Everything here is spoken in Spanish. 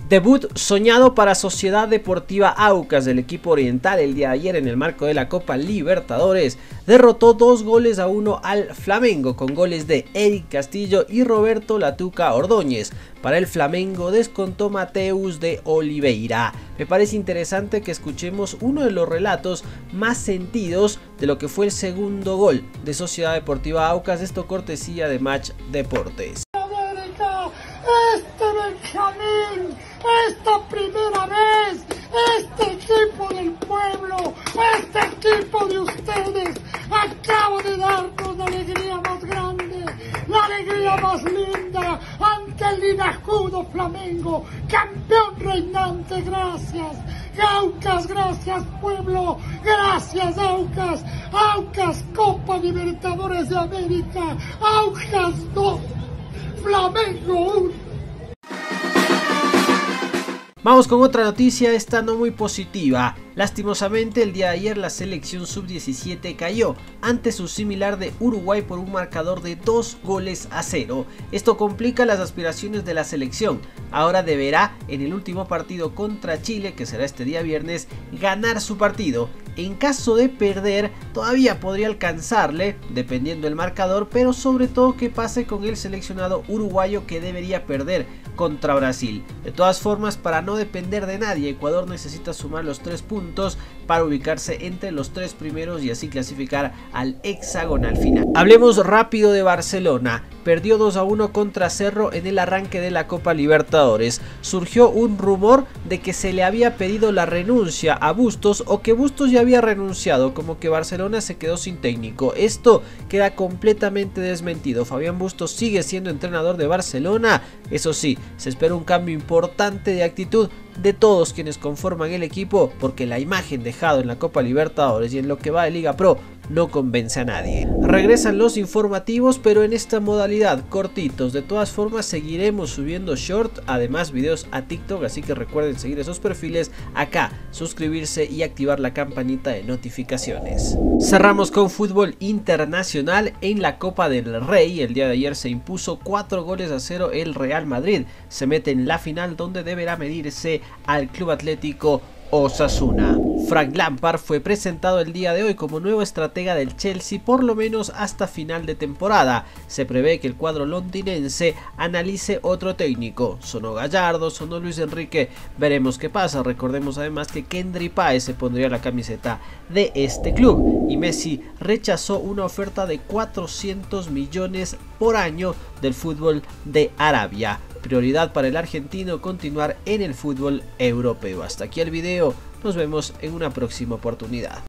Debut soñado para Sociedad Deportiva Aucas del equipo oriental el día de ayer en el marco de la Copa Libertadores. Derrotó 2-1 al Flamengo con goles de Eric Castillo y Roberto La Tuca Ordóñez. Para el Flamengo descontó Mateus de Oliveira. Me parece interesante que escuchemos uno de los relatos más sentidos de lo que fue el segundo gol de Sociedad Deportiva Aucas, esto cortesía de Match Deportes. Este Benjamín, esta primera vez, este equipo del pueblo, este equipo de ustedes, acaba de darnos la alegría más grande, la alegría más linda ante el linajudo Flamengo, campeón reinante. Gracias Aucas, gracias pueblo, gracias Aucas, Aucas Copa Libertadores de América, Aucas 2, Flamengo 1. Vamos con otra noticia, esta no muy positiva. Lastimosamente el día de ayer la selección sub-17 cayó ante su similar de Uruguay por un marcador de 2-0. Esto complica las aspiraciones de la selección. Ahora deberá en el último partido contra Chile, que será este día viernes, ganar su partido. En caso de perder todavía podría alcanzarle dependiendo del marcador, pero sobre todo que pase con el seleccionado uruguayo, que debería perder contra Brasil. De todas formas, para no depender de nadie, Ecuador necesita sumar los 3 puntos para ubicarse entre los 3 primeros y así clasificar al hexagonal final. Hablemos rápido de Barcelona. Perdió 2-1 contra Cerro en el arranque de la Copa Libertadores. Surgió un rumor de que se le había pedido la renuncia a Bustos o que Bustos ya había renunciado, como que Barcelona se quedó sin técnico. Esto queda completamente desmentido. Fabián Bustos sigue siendo entrenador de Barcelona. Eso sí, se espera un cambio importante de actitud de todos quienes conforman el equipo, porque la imagen dejada en la Copa Libertadores y en lo que va de Liga Pro no convence a nadie. Regresan los informativos, pero en esta modalidad cortitos. De todas formas seguiremos subiendo short, además videos a TikTok, así que recuerden seguir esos perfiles acá, suscribirse y activar la campanita de notificaciones. Cerramos con fútbol internacional. En la Copa del Rey el día de ayer se impuso 4-0 el Real Madrid. Se mete en la final, donde deberá medirse al Club Atlético Osasuna. Frank Lampard fue presentado el día de hoy como nuevo estratega del Chelsea, por lo menos hasta final de temporada. Se prevé que el cuadro londinense analice otro técnico. Sonó Gallardo, sonó Luis Enrique, veremos qué pasa. Recordemos además que Kendry Páez se pondría la camiseta de este club, y Messi rechazó una oferta de 400 millones por año del fútbol de Arabia. Prioridad para el argentino continuar en el fútbol europeo. Hasta aquí el video, nos vemos en una próxima oportunidad.